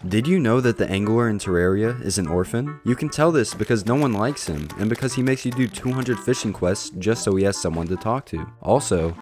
Did you know that the angler in Terraria is an orphan? You can tell this because no one likes him, and because he makes you do 200 fishing quests just so he has someone to talk to. Also,